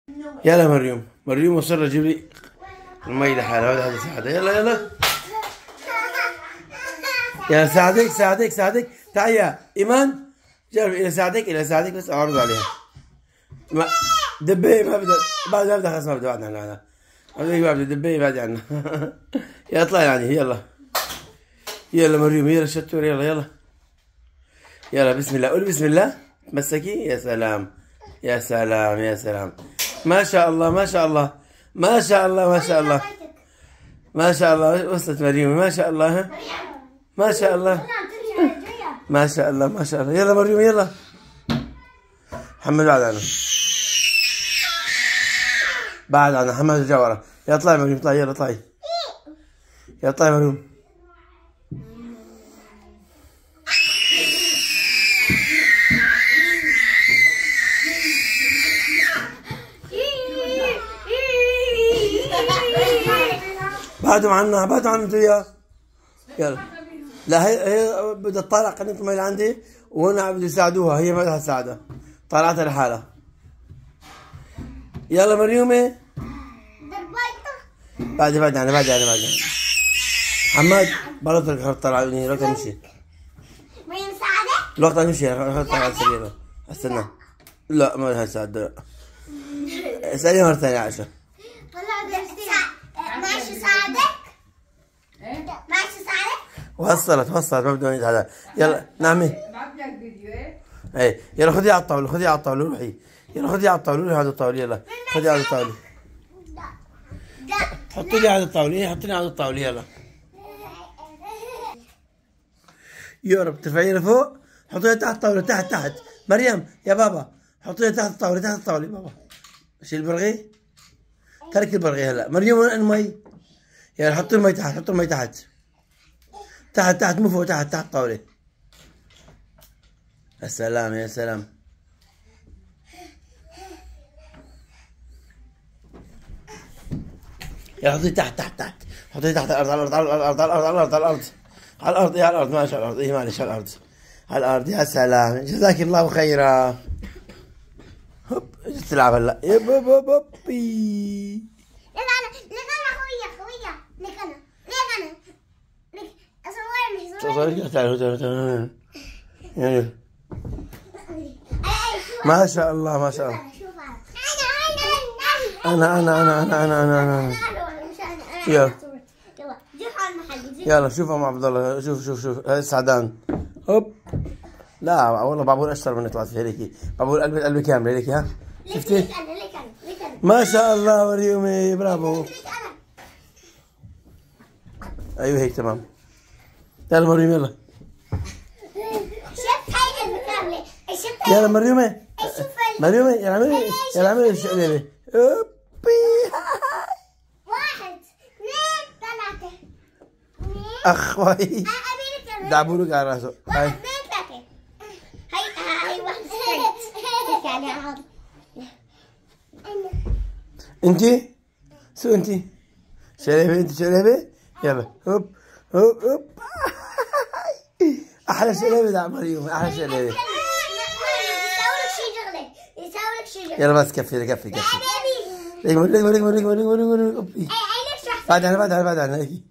يلا مريم، مريم وصل جيب لي المي لحالها. هذا ساعدها. يلا يلا يا ساعدك. تعي يا ايمان، جرب الى ساعدك بس اعرض عليها. ما دبي ما بدها بعد، ما بدها خلاص، ما بدها بعد عنها. ما بدها دبي بعد عنها. يا اطلعي يعني. يلا مريم، يلا شطور. يلا بسم الله. قولي بسم الله. مسكي. يا سلام ما شاء الله وصلت مريم. ما شاء الله. يلا مريم يلا. محمد بعد عنها محمد رجع ورا. يلا اطلعي مريم، اطلعي. يلا اطلعي مريم. بعدوا عنها انتوا وياه. يلا. لا هي بدها تطالع قناة المي اللي عندي، وهنا بده يساعدوها، هي ما بدها تساعدها، طالعتها لحالها. يلا مريومة. بعد عنها. حماد بلطك طلعوني الوقت نمشي. مريم ساعدك؟ الوقت نمشي. خلطها على السرير. استنى. لا ما لها تساعد. لا. اسألي مرة ثانية عائشة. ماشي ساعدك؟ وصلت ما بدهم يتعدى. يلا نعمي. ايه يلا خذيها على الطاولة روحي. يلا خذيها على الطاولة. روحي على الطاولة. يلا خذيها على الطاولة. حطي لي على الطاولة. يلا يا رب ترفعيها لفوق. حطيها تحت الطاولة. تحت مريم يا بابا. حطيها تحت الطاولة بابا. شيل البرغي. ترك البرغي هلا. مريم وين المي؟ يلا حطي المي تحت. تحت مو فوق. تحت الطاولة. يا سلام. يلا حطيه تحت. حطيه تحت الارض. على الارض. ماشي على الارض. ايه معلش على الارض. يا سلام. جزاك الله خيرا. هوب اجت تلعب هلا. يب بي. لك انا خويا. لك اصورني. تعال. يعني ما شاء الله. انا يلا شوف ام عبد الله. شوف هذا سعدان. هوب. لا والله بعبول اشطر من طلعت فيها هيك. بعبول قلبي كامل هيك. ها شفتي؟ ما شاء الله مريومي. برافو. ايوه هيك تمام. يلا مريم يلا. شفت هاي المكاملة. يلا مريومي. يلا اعملي الشقلبة. اوبي. 1 2 3. اخوي دعبولك على راسه. 1 2 3. هاي واحدة. يعني عاض. انتي شو انتي؟ شلبة. يلا هوب. احلى شلبة ده مريم. احلى شلبة. يساوي لك شي شغلة. يلا بس كفي. يا حبيبي. ليك. بعد عنها.